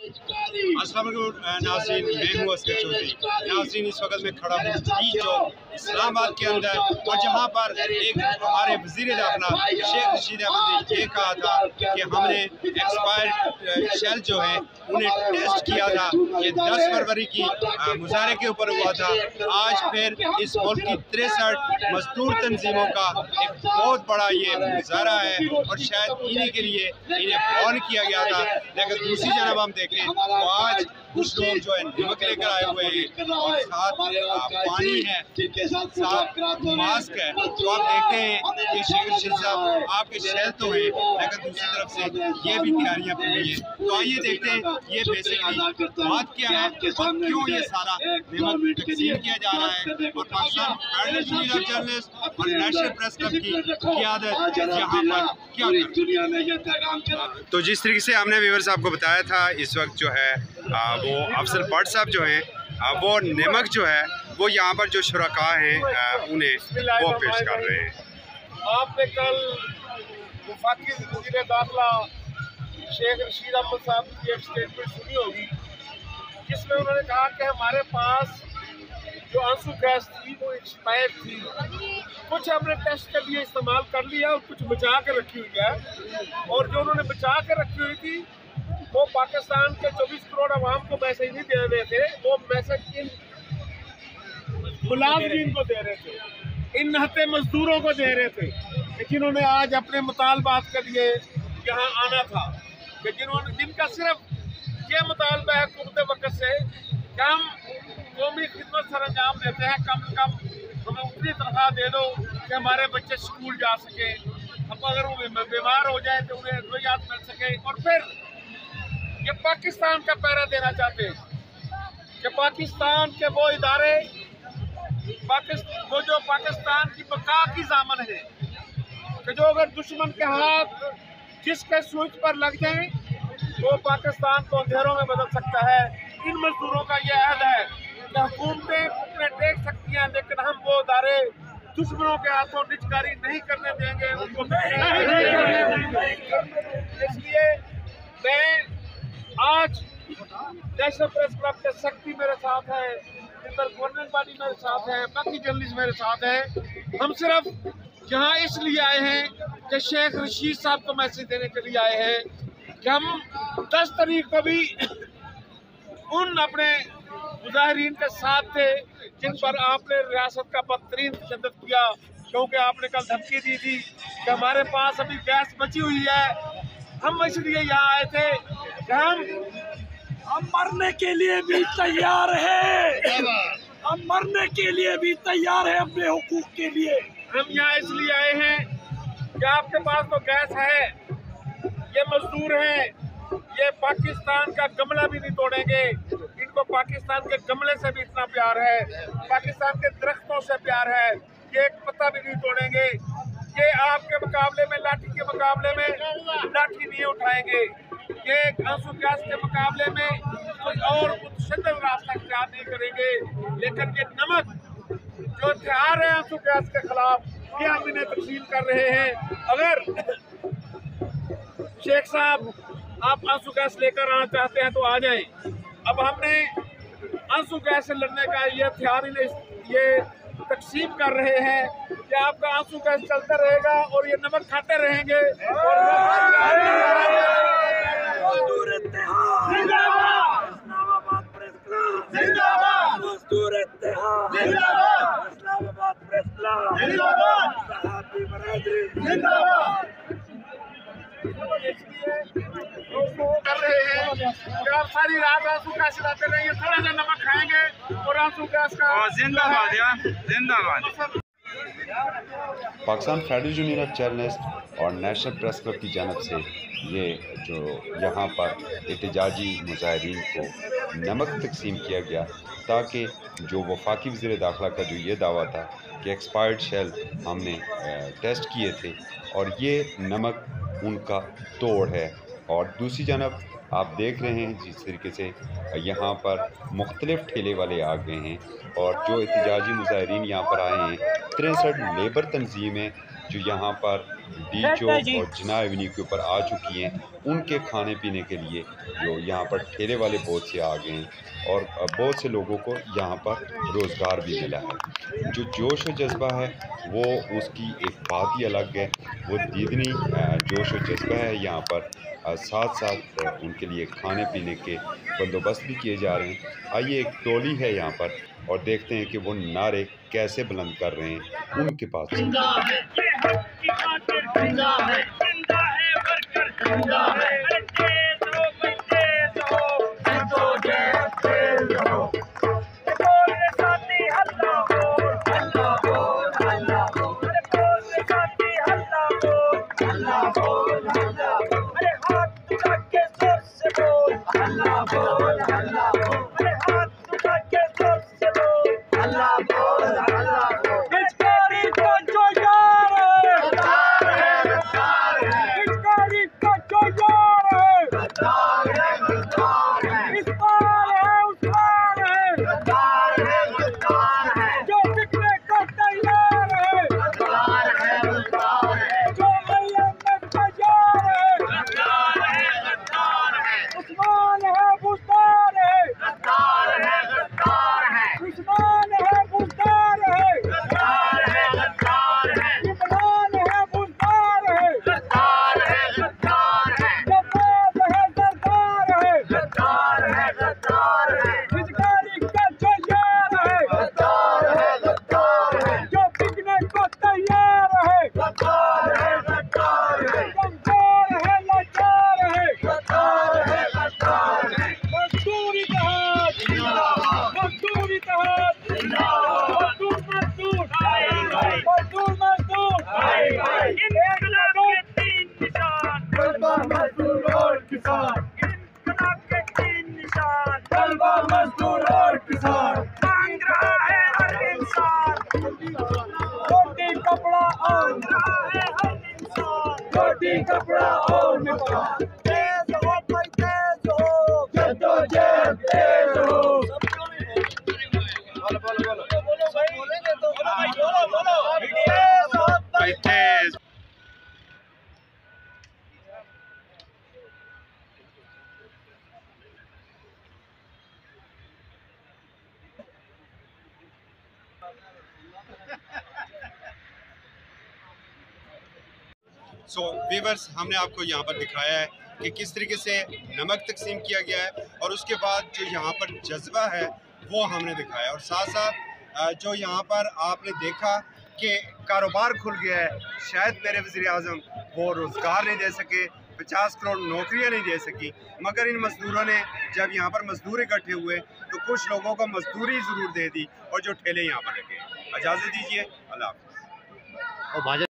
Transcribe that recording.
अस्सलाम वालेकुम नाज़रीन, मैं हूँ असगर चौधरी। नाज़रीन, इस वक्त मैं खड़ा हूँ टी चौक इस्लामाबाद के अंदर, और जहाँ पर एक हमारे वज़ीर दाखिला शेख रशीद अहमद ने ये कहा था कि हमने एक्सपायर्ड शेल जो है उन्हें टेस्ट किया था। ये 10 फरवरी की मुजाहरे के ऊपर हुआ था। आज फिर इस मुल्क की 63 मजदूर तंजीमों का एक बहुत बड़ा ये मुजाहरा है, और शायद इन्हीं के लिए इन्हें बॉल किया गया था। लेकिन दूसरी जानब हम देखें तो आज कुछ लोग जो है नमक लेकर आए हुए हैं, और साथ पानी है, साथ मास्क है। तो आप देखते हैं कि शेख रशीद साहब आपके शहर तो हैं, लेकिन दूसरी तरफ से ये भी तैयारियां पूरी हैं। तो आइए देखते हैं ये बेसिकली बात क्या है और क्यों ये सारा नमक तकसीम किया जा रहा है, और पाकिस्तान फेडरेशन ऑफ जर्नलिस्ट और नेशनल प्रेस क्लब की क़यादत यहाँ पर क्या कर। तो जिस तरीके से हमने व्यूअर्स आपको बताया था, इस वक्त जो है वो अफजल भट्ट साहब जो हैं वो नमक जो है वो यहाँ पर जो शुरका हैं उन्हें वो पेश कर रहे हैं। आपने कल वफाकी वज़ीर दाखिला शेख रशीद अहमद साहब की एक स्टेटमेंट सुनी होगी, जिसमें उन्होंने कहा कि हमारे पास जो आंसू गैस थी वो एक्सपायर थी, कुछ हमने टेस्ट के लिए इस्तेमाल कर लिया और कुछ बचा के रखी हुई है, और जो उन्होंने बचा के रखी हुई थी वो पाकिस्तान के 24 करोड़ आवाम को मैसेज नहीं दे रहे थे, वो मैसेज इन मुलाजिमीन को दे रहे थे, इन नहते मजदूरों को दे रहे थे, जिन्होंने आज अपने मुतालबात के लिए यहाँ आना था, कि जिनका सिर्फ ये मुतालबा है कुर्ते वक्त से कि हम कौमी खिदमत सर अंजाम देते हैं, कम से कम हमें उतनी तनख्वाह दे दो कि हमारे बच्चे स्कूल जा सके, अब अगर वो बीमार हो जाए तो उन्हें अद्वियात मिल सके। और फिर ये पाकिस्तान का पहरा देना चाहते हैं कि पाकिस्तान के वो इदारे वो जो पाकिस्तान की बका की जामन है, कि जो अगर दुश्मन के हाथ जिसके स्विच पर लग जाए वो पाकिस्तान को अंधेरों में बदल सकता है। इन मजदूरों का ये अहद है कि हुकूमतें अपने टेक सकती हैं, लेकिन हम वो इदारे दुश्मनों के हाथों निजकारी नहीं करने देंगे, उनको इसलिए मैं आज नेशनल प्रेस क्लब के शक्ति मेरे साथ है, गवर्निंग बॉडी मेरे साथ है, बाकी जर्नलिस्ट मेरे साथ हैं। हम सिर्फ यहाँ इसलिए आए हैं कि शेख रशीद साहब को मैसेज देने के लिए आए हैं कि हम 10 तारीख को भी उन अपने मुजाहिरीन के साथ थे जिन पर आपने रियासत का बदतरीन तशद्दुद किया, क्योंकि आपने कल धमकी दी थी कि हमारे पास अभी गैस बची हुई है। हम इसलिए यहाँ आए थे कि हम मरने के लिए भी तैयार है, हम मरने के लिए भी तैयार है अपने हुकूक के लिए। हम यहाँ इसलिए आए हैं कि आपके पास तो गैस है, ये मजदूर हैं, ये पाकिस्तान का गमला भी नहीं तोड़ेंगे, इनको पाकिस्तान के गमले से भी इतना प्यार है, पाकिस्तान के दरख्तों से प्यार है, ये एक पत्ता भी नहीं तोड़ेंगे। ये आपके मुकाबले में लाठी के मुकाबले में लाठी नहीं उठाएंगे, ये आंसू गैस के मुकाबले में कोई और मुतशद्दिद रास्ता इख्तियार नहीं करेंगे। लेकिन ये नमक जो हथियार है आंसू गैस के खिलाफ, ये हम इन्हें तकसीम कर रहे हैं। अगर शेख साहब आप आंसू गैस लेकर आना चाहते हैं तो आ जाएं। अब हमने आंसू गैस से लड़ने का ये हथियार इन्हें ये तकसीम कर रहे हैं कि आपका आंसू गैस चलता रहेगा और ये नमक खाते रहेंगे। मजदूर इत्तेहाद जिंदाबाद, इस्लामाबाद प्रेस क्लब जिंदाबाद, मजदूर इत्तेहाद जिंदाबाद, इस्लामाबाद प्रेस क्लब जिंदाबाद, सहाफ़ी बरादरी जिंदाबाद। कर रहे हैं कि आप सारी रात आंसू गैस चलाते रहेंगे, थोड़ा सा नमक खाएंगे और आंसू गैस का जिंदाबाद यार जिंदाबाद। Pakistan federation union of journalist और नेशनल प्रेस क्लब की जानब से ये जो यहाँ पर एहतजाजी मुजाहिरीन को नमक तकसीम किया गया, ताकि जो वफाकी वज़ीर दाखिला का जो ये दावा था कि एक्सपायर्ड शेल हमने टेस्ट किए थे और ये नमक उनका तोड़ है। और दूसरी जानब आप देख रहे हैं जिस तरीके से यहाँ पर मुख्तलिफ़ ठेले वाले आ गए हैं, और जो एहतजाजी मुजाहिरीन यहाँ पर आए हैं 63 लेबर तंजीमें जो यहाँ पर डी चौक और जिन्ना एवेन्यू के ऊपर आ चुकी हैं, उनके खाने पीने के लिए जो यहाँ पर ठेले वाले बहुत से आ गए हैं और बहुत से लोगों को यहाँ पर रोज़गार भी मिला है। जो जोश व जज्बा है वो उसकी एक बात ही अलग है, वो दीदनी जोश व जज्बा है यहाँ पर। साथ साथ उनके लिए खाने पीने के बंदोबस्त भी किए जा रहे हैं। आइए, एक टोली है यहाँ पर और देखते हैं कि वो नारे कैसे बुलंद कर रहे हैं उनके पास। कपड़ा और मकान तेज हो भाई तेज हो जद्दोजहद तेज हो बोलो बोलो बोलो बोलो भाई बोलेंगे तो बोलो भाई बोलो बोलो तेज हो भाई तेज। सो वीवर्स, हमने आपको यहाँ पर दिखाया है कि किस तरीके से नमक तकसीम किया गया है और उसके बाद जो यहाँ पर जज्बा है वो हमने दिखाया, और साथ साथ जो यहाँ पर आपने देखा कि कारोबार खुल गया है। शायद मेरे वज़ीर-ए-आज़म वो रोज़गार नहीं दे सके, 50 करोड़ नौकरियाँ नहीं दे सकी, मगर इन मज़दूरों ने जब यहाँ पर मज़दूर इकट्ठे हुए तो कुछ लोगों को मज़दूरी ज़रूर दे दी और जो ठेले यहाँ पर लगे। इजाज़त दीजिए, अल्लाह हाफ़िज़।